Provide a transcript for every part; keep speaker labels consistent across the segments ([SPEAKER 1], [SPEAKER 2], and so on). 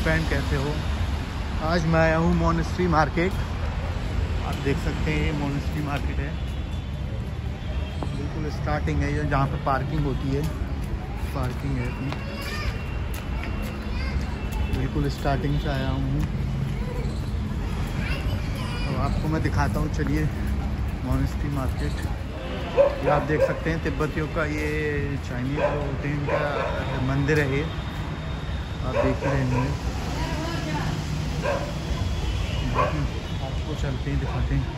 [SPEAKER 1] Friend, कैसे हो? आज मैं आया हूँ मोनेस्ट्री मार्केट। आप देख सकते हैं ये मोनेस्ट्री मार्केट है, बिल्कुल स्टार्टिंग है ये, जहाँ पर पार्किंग होती है। पार्किंग है अपनी, बिल्कुल स्टार्टिंग से आया हूँ। तो आपको मैं दिखाता हूँ, चलिए। मोनेस्ट्री मार्केट ये आप देख सकते हैं, तिब्बतियों का ये चाइनीज जो होते हैं इनका मंदिर है ये, आप देख ही रहे होंगे। आपको चलते हैं, दिखाते हैं।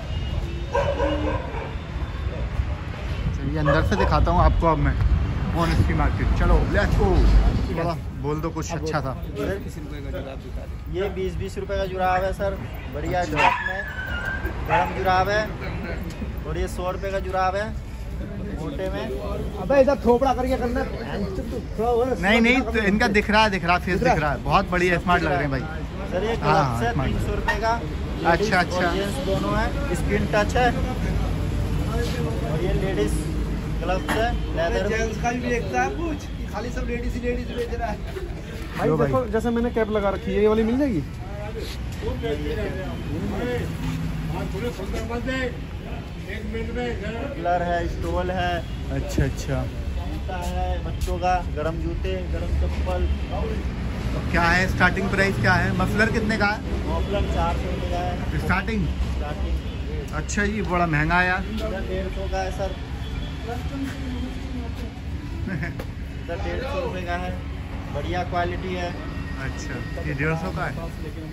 [SPEAKER 1] चलिए अंदर से दिखाता हूँ आपको अब मैं मोनेस्ट्री मार्केट। चलो लेट्स गो। बोला बोल दो कुछ अच्छा था।
[SPEAKER 2] ये 20-20 रुपए का जुराब है सर, बढ़िया जुराब में गर्म जुराब है। और ये 100 रुपए का जुराब है मोटे में।
[SPEAKER 3] अबे इधर थोपड़ा करके करना।
[SPEAKER 1] नहीं तो इनका दिख रहा है, फेस दिख रहा है। बहुत बढ़िया स्मार्ट लग रहे हैं भाई।
[SPEAKER 2] सर ये ग्लव्स है 300 रुपए का।
[SPEAKER 1] अच्छा
[SPEAKER 2] जेंट्स दोनों है, स्किन टच है। और ये लेडीज ग्लव्स है, लेदर।
[SPEAKER 3] जेंट्स का भी देखता है कुछ, खाली सब लेडीज ही लेडीज बेच रहा है भाई।
[SPEAKER 1] भाई
[SPEAKER 3] देखो जैसे मैंने कैप लगा रखी है, ये वाली मिल जाएगी।
[SPEAKER 2] कलर है, स्टोल है।
[SPEAKER 1] अच्छा
[SPEAKER 2] जूता है बच्चों का, गरम जूते, गरम चप्पल।
[SPEAKER 1] तो क्या है स्टार्टिंग प्राइस, क्या है? मफलर कितने का है?
[SPEAKER 2] मफलर 400 रुपये का है
[SPEAKER 1] स्टार्टिंग।
[SPEAKER 2] स्टार्टिंग।
[SPEAKER 1] अच्छा जी, बड़ा महंगा है यार।
[SPEAKER 2] 150 का है सर। इधर 150 रुपये का है, बढ़िया क्वालिटी है।
[SPEAKER 1] अच्छा, ये 150 का है।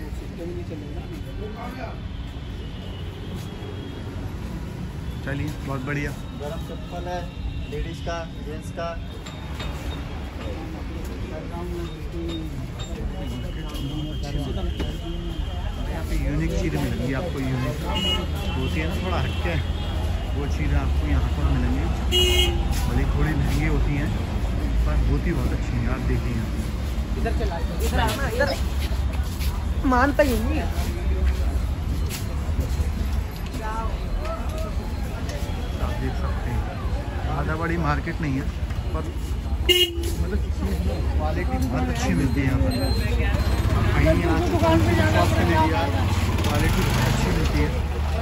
[SPEAKER 1] चलिए बहुत बढ़िया।
[SPEAKER 2] गरम चप्पल है, लेडीज का, जेंट्स का।
[SPEAKER 1] यहाँ पे यूनिक चीज़ें मिलेंगी आपको, यूनिक होती है ना, थोड़ा हटके, वो चीज़ें आपको यहाँ पर मिलेंगी। भले थोड़ी महंगी होती हैं पर होती बहुत अच्छी है। आप देखिए यहाँ पे,
[SPEAKER 3] इधर चला, इधर आना, इधर मानता ही नहीं।
[SPEAKER 1] आप देख सकते हैं, ज़्यादा बड़ी मार्केट नहीं है पर मतलब चीज़ क्वालिटी बहुत अच्छी मिलती है यहाँ पर। कहीं यहाँ शॉप के लिए यार क्वालिटी बहुत अच्छी मिलती है।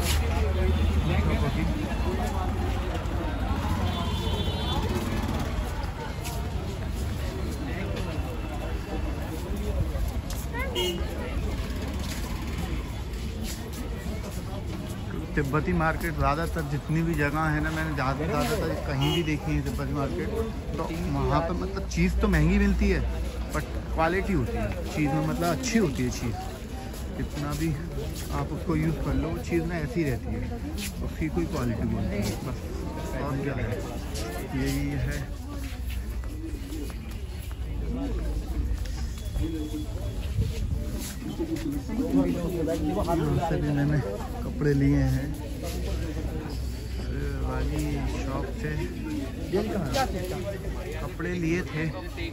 [SPEAKER 1] तिब्बती मार्केट ज़्यादातर जितनी भी जगह है ना, मैंने ज़्यादातर कहीं भी देखी है तिब्बती मार्केट, तो वहाँ पर मतलब चीज़ तो महंगी मिलती है बट क्वालिटी होती है चीज़ में, मतलब अच्छी होती है चीज़। कितना भी आप उसको यूज़ कर लो, वो चीज़ ना ऐसी रहती है, उसकी कोई क्वालिटी बोलती है बस। और क्या है, यही है। यहाँ से भी मैंने कपड़े लिए हैं वाली शॉप से, कपड़े लिए थे,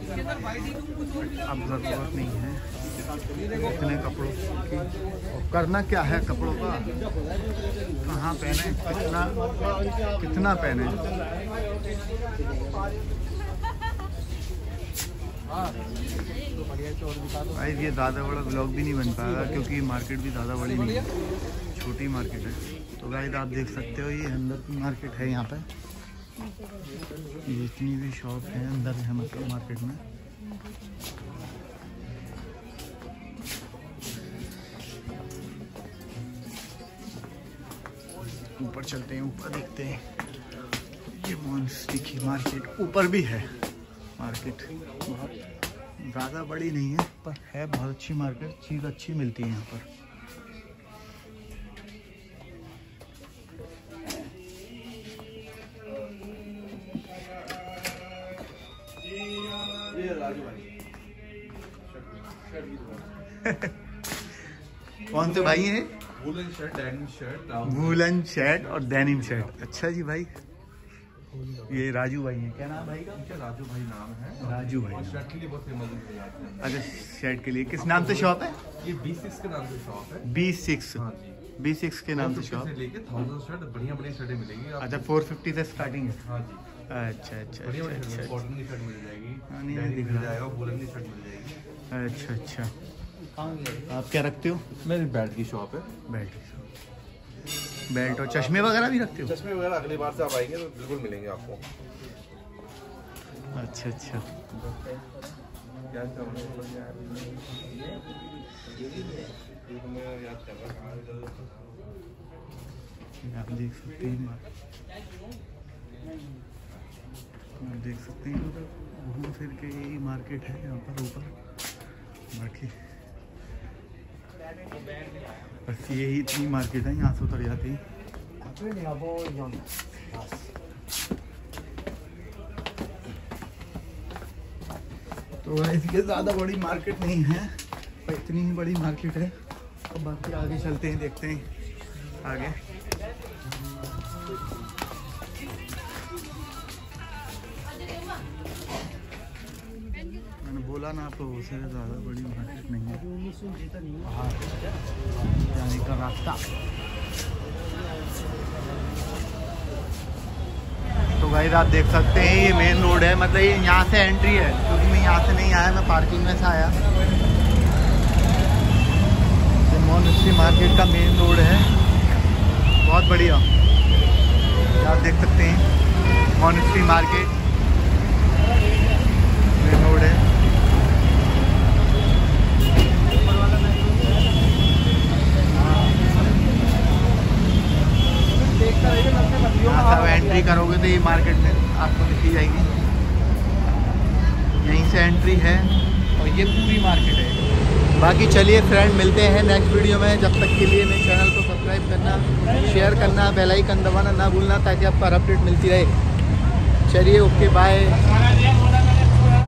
[SPEAKER 1] अब ज़रूरत नहीं है इतने कपड़ों की। और करना क्या है कपड़ों का, कहाँ पहने, कितना पहने। भाई ये ज़्यादा बड़ा ब्लॉग भी नहीं बन पाएगा क्योंकि मार्केट भी ज़्यादा बड़ी नहीं है, छोटी मार्केट है। तो गाइस आप देख सकते हो, ये अंदर की मार्केट है। यहाँ पे जितनी भी शॉप है अंदर है, मतलब मार्केट में। ऊपर चलते हैं, ऊपर देखते हैं। ये मोनेस्ट्री की मार्केट ऊपर भी है। मार्केट बहुत ज़्यादा बड़ी नहीं है पर है बहुत अच्छी मार्केट, चीज़ अच्छी मिलती है यहाँ पर। कौन से भाई हैं?
[SPEAKER 4] Woollen shirt, denim shirt,
[SPEAKER 1] woollen shirt और डेनिम शर्ट। अच्छा जी भाई, ये राजू भाई हैं। क्या नाम भाई का?
[SPEAKER 4] राजू भाई नाम है।
[SPEAKER 1] राजू भाई
[SPEAKER 4] शर्ट के लिए बहुत फेमस है।
[SPEAKER 1] अच्छा, शर्ट के लिए किस नाम से शॉप है?
[SPEAKER 4] ये B6 के नाम से शॉप है।
[SPEAKER 1] B6।
[SPEAKER 4] हाँ जी,
[SPEAKER 1] B6 के नाम से शॉप
[SPEAKER 4] से लेके 1000 शर्ट, बढ़िया बढ़िया शर्टें मिलेंगी।
[SPEAKER 1] अच्छा, 450 से स्टार्टिंग है।
[SPEAKER 4] हाँ जी,
[SPEAKER 1] अच्छा अच्छा
[SPEAKER 4] बढ़िया बढ़िया
[SPEAKER 1] अच्छा।
[SPEAKER 4] कॉटन की शर्ट मिल जाएगी,
[SPEAKER 1] हाँ, नहीं,
[SPEAKER 4] डेनिम
[SPEAKER 1] दिख
[SPEAKER 4] मिल
[SPEAKER 1] रहा है।
[SPEAKER 4] जाएगा, वूलन की शर्ट मिल जाएगी।
[SPEAKER 1] अच्छा अच्छा। आप क्या रखते हो?
[SPEAKER 4] मेरी बेल्ट की शॉप है।
[SPEAKER 1] बेल्ट और चश्मे वगैरह भी रखते हो?
[SPEAKER 4] चश्मे वगैरह अगली बार से आप आएंगे तो बिल्कुल मिलेंगे आपको।
[SPEAKER 1] अच्छा अच्छा।
[SPEAKER 4] क्या
[SPEAKER 1] आप देख सकते हैं, उधर घूम फिर के यही मार्केट है यहाँ पर ऊपर। बाकी बस यही इतनी मार्केट है, यहाँ से उतर जाती है। तो इसके ज़्यादा बड़ी मार्केट नहीं है, पर इतनी ही बड़ी मार्केट है। तो बाकी आगे चलते हैं, देखते हैं आगे। मैंने बोला ना आपको, उससे ज़्यादा बड़ी मार्केट नहीं है। जाने का रास्ता। तो गाइस आप देख सकते हैं ये मेन रोड है, मतलब ये यहाँ से एंट्री है, क्योंकि मैं यहाँ से नहीं आया, मैं पार्किंग में से आया। ये मोनेस्ट्री मार्केट का मेन रोड है, बहुत बढ़िया। आप देख सकते हैं मोनेस्ट्री मार्केट मेन रोड है। यहाँ से एंट्री करोगे तो ये मार्केट में आपको दिखी जाएगी, यहीं से एंट्री है और ये पूरी मार्केट है। बाकी चलिए फ्रेंड, मिलते हैं नेक्स्ट वीडियो में। जब तक के लिए मेरे चैनल को सब्सक्राइब करना, शेयर करना, बेल आइकन दबाना ना भूलना, ताकि आपको हर अपडेट मिलती रहे। चलिए, ओके, बाय।